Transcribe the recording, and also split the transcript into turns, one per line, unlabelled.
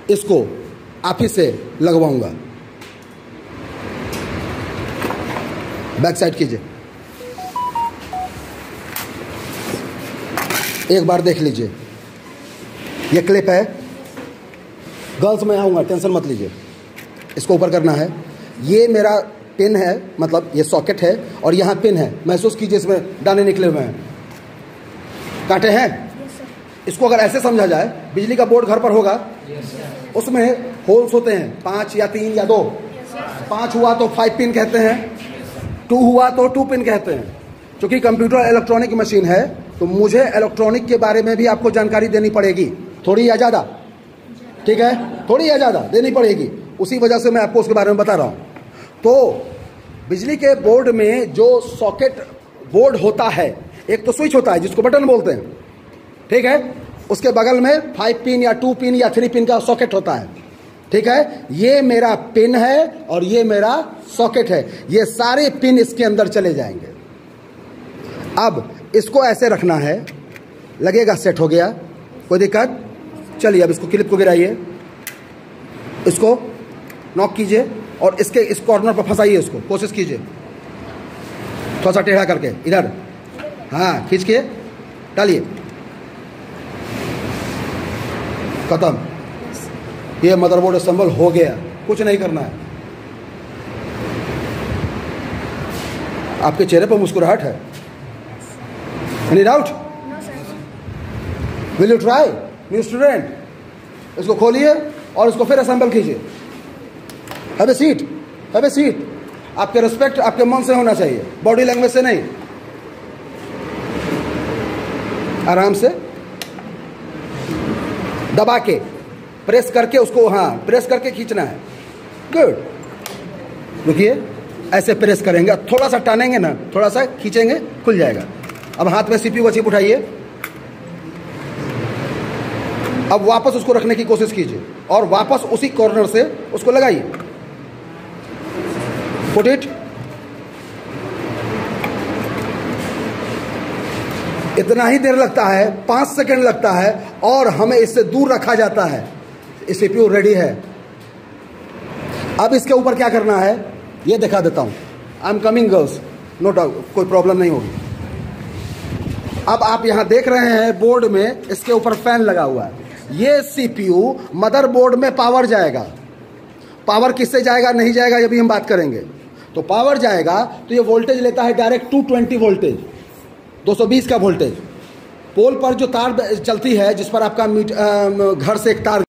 इसको आप ही से लगवाऊंगा। बैक साइड कीजिए, एक बार देख लीजिए। ये क्लिप है, गर्ल्स में आऊँगा, टेंशन मत लीजिए। इसको ऊपर करना है। ये मेरा पिन है, मतलब ये सॉकेट है और यहाँ पिन है। महसूस कीजिए इसमें दाने निकले हुए हैं, कांटे हैं। इसको अगर ऐसे समझा जाए, बिजली का बोर्ड घर पर होगा, उसमें होल्स होते हैं 5 या 3 या 2। 5 हुआ तो 5 पिन कहते हैं, 2 हुआ तो 2 पिन कहते हैं। क्योंकि कंप्यूटर इलेक्ट्रॉनिक मशीन है तो मुझे इलेक्ट्रॉनिक के बारे में भी आपको जानकारी देनी पड़ेगी, थोड़ी या ज़्यादा, ठीक है, थोड़ी या ज़्यादा देनी पड़ेगी। उसी वजह से मैं आपको उसके बारे में बता रहा हूँ। तो बिजली के बोर्ड में जो सॉकेट बोर्ड होता है, एक तो स्विच होता है जिसको बटन बोलते हैं, ठीक है, उसके बगल में 5 पिन या 2 पिन या 3 पिन का सॉकेट होता है, ठीक है। ये मेरा पिन है और ये मेरा सॉकेट है। ये सारे पिन इसके अंदर चले जाएंगे। अब इसको ऐसे रखना है, लगेगा सेट हो गया, कोई दिक्कत। चलिए अब इसको क्लिप को गिराइए, इसको नॉक कीजिए और इसके इस कॉर्नर पर फंसाइए। इसको कोशिश कीजिए थोड़ा सा टेढ़ा करके इधर, हाँ, खींच के डालिए, खत्म। ये मदरबोर्ड असेंबल हो गया, कुछ नहीं करना है। आपके चेहरे पर मुस्कुराहट है। Any doubt? Will you try new student? इसको खोलिए और इसको फिर असेंबल कीजिए। Have a seat, have a seat. आपके रिस्पेक्ट आपके मन से होना चाहिए, बॉडी लैंग्वेज से नहीं। आराम से दबा के प्रेस करके उसको, हाँ, प्रेस करके खींचना है। गुड। रुकिए, ऐसे प्रेस करेंगे, थोड़ा सा टानेंगे ना, थोड़ा सा खींचेंगे, खुल जाएगा। अब हाथ में सीपीयू का चिप उठाइए, अब वापस उसको रखने की कोशिश कीजिए और वापस उसी कॉर्नर से उसको लगाइए। Put it. इतना ही देर लगता है, 5 सेकंड लगता है और हमें इससे दूर रखा जाता है। सीपीयू रेडी है। अब इसके ऊपर क्या करना है ये दिखा देता हूं। I am coming girls, no doubt, कोई प्रॉब्लम नहीं होगी। अब आप यहां देख रहे हैं बोर्ड में इसके ऊपर फैन लगा हुआ है। ये सीपीयू मदरबोर्ड में पावर जाएगा। पावर किससे जाएगा नहीं जाएगा ये भी हम बात करेंगे। तो पावर जाएगा तो ये वोल्टेज लेता है डायरेक्ट 220 वोल्टेज, 220 का वोल्टेज। पोल पर जो तार चलती है, जिस पर आपका घर से एक तार